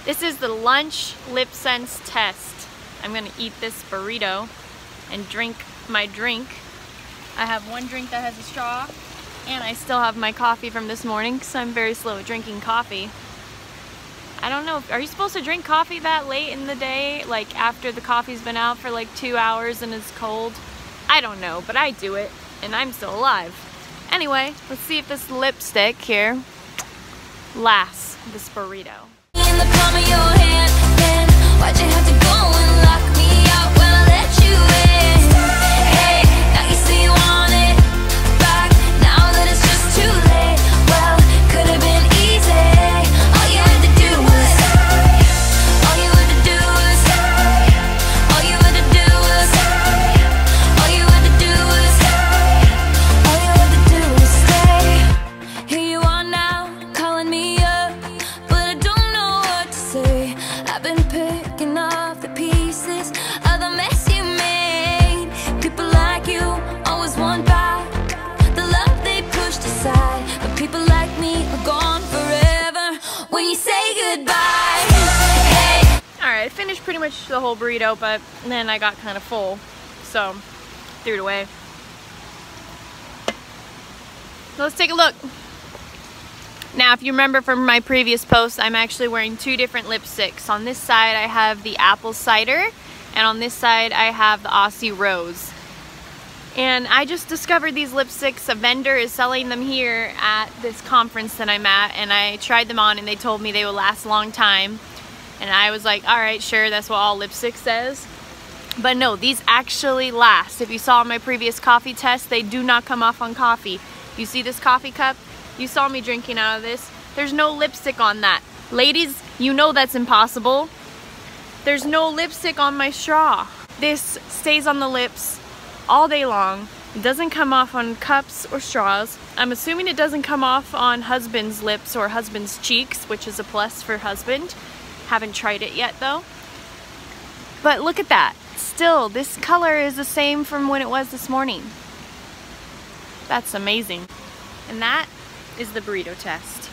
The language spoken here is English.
This is the lunch Lipsense test. I'm gonna eat this burrito and drink my drink. I have one drink that has a straw, and I still have my coffee from this morning because I'm very slow at drinking coffee. I don't know, are you supposed to drink coffee that late in the day? Like after the coffee's been out for like 2 hours and it's cold? I don't know, but I do it, and I'm still alive. Anyway, let's see if this lipstick here lasts this burrito. In the palm of your hand, then why'd you have to go and lock me out when I let you in? Hey, now you see you want it back, now that it's just too late. Well, could have been easy. All you had to do was, all you had to do was, all you had to do was, all you had to do was, all you had to do was stay. Here you are now, calling me up, but I don't know what to say. I've been picking off the pieces of the mess you made. People like you always want back the love they pushed aside, but people like me are gone forever when you say goodbye. Hey. Alright, I finished pretty much the whole burrito, but then I got kind of full, so threw it away. So let's take a look. Now, if you remember from my previous post, I'm actually wearing two different lipsticks. On this side, I have the apple cider, and on this side, I have the Aussie rose. And I just discovered these lipsticks. A vendor is selling them here at this conference that I'm at, and I tried them on and they told me they would last a long time. And I was like, all right, sure, that's what all lipstick says. But no, these actually last. If you saw my previous coffee test, they do not come off on coffee. You see this coffee cup? You saw me drinking out of this. There's no lipstick on that. Ladies, you know that's impossible. There's no lipstick on my straw. This stays on the lips all day long. It doesn't come off on cups or straws. I'm assuming it doesn't come off on husband's lips or husband's cheeks, which is a plus for husband. Haven't tried it yet though. But look at that. Still, this color is the same from when it was this morning. That's amazing. And that is the burrito test.